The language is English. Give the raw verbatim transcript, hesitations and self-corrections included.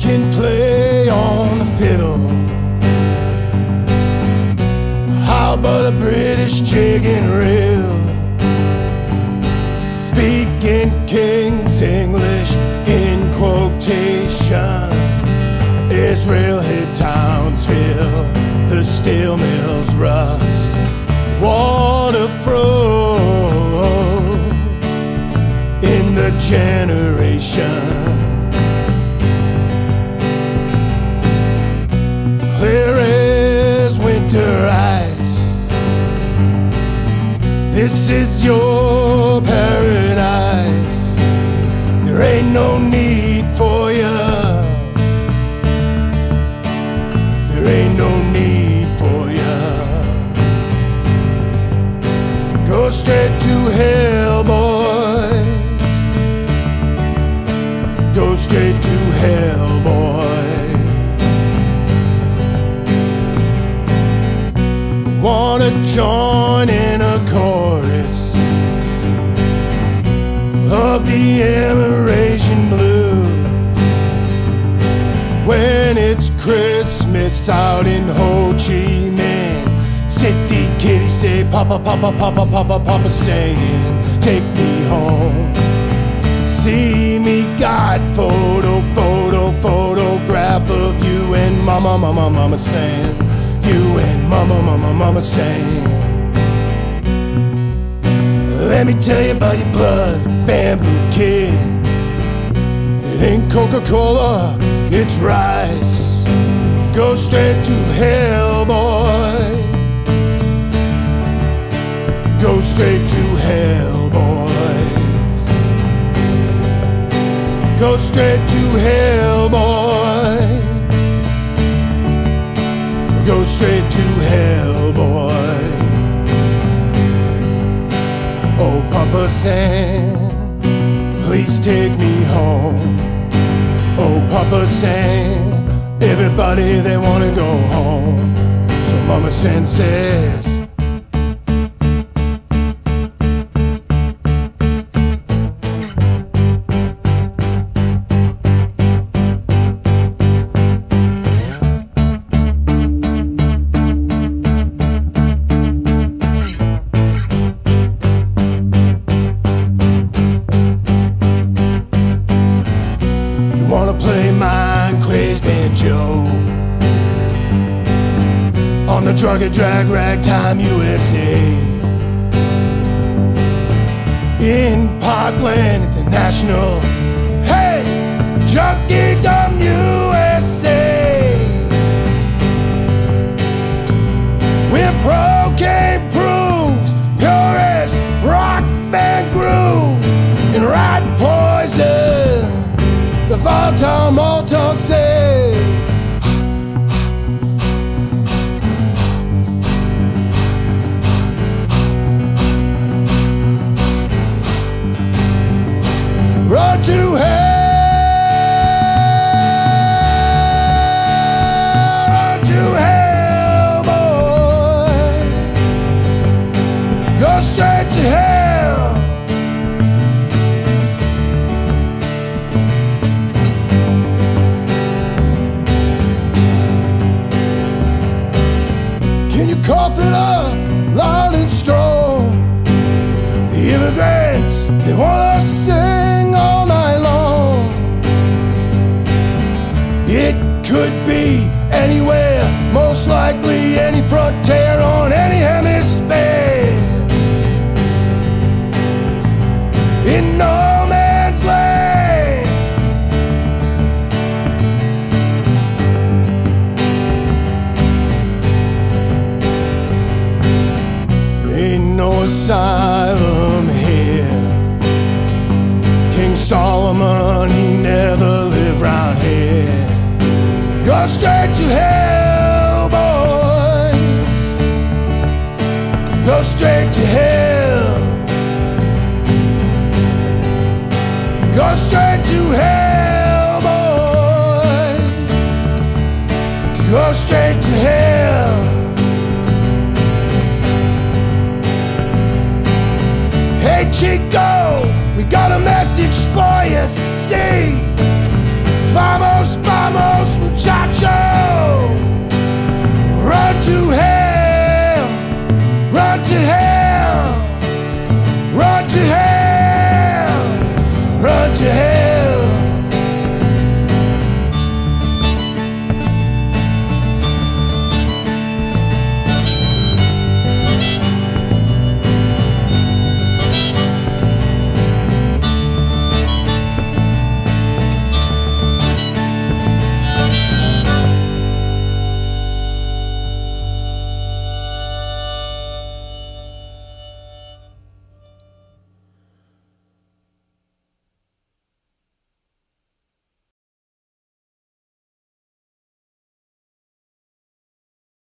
can play on the fiddle. How about a British chicken reel? Speaking King's English in quotation. Israel hid Townsville, the steel mills rust, water froze in the generation. Clear as winter ice, this is your paradise. There ain't no need for you, there ain't no need for you. Go straight to hell, boys. Go straight to hell, boys. Wanna join in a chorus of the Immigration Blues when it's Christmas out in Ho Chi Minh City. Kitty say papa, papa, papa, papa, papa saying take me home. See me got photo, photo, photograph of you and mama, mama, mama saying, you and mama, mama, mama saying. Let me tell you about your blood, bamboo kid. It ain't Coca-Cola, it's rice. Go straight to hell, boy. Go straight to hell, boys. Go straight to hell, boy. Go straight to hell, boy. Oh, Papa Sam, please take me home. Oh, Papa Sam, everybody, they wanna go home. So Mama Sam says, wanna play mind crazed banjo on the drug and drag ragtime U S A in Parkland International. Hey, Junkiedom U S A. We're pro-cane proves, purest rock band groove and right poison. The Volta Moto says run to hell, run to hell, boy. Go straight to hell. Cough it up loud and strong. The immigrants, they wanna sing all night long. It could be anywhere, most likely any frontier on any hemisphere. In no man's land. No asylum here. King Solomon, he never lived round here. Go straight to hell, boys. Go straight to hell. Go straight to hell, boys. Go straight to hell. Hey Chico, we got a message for you, see?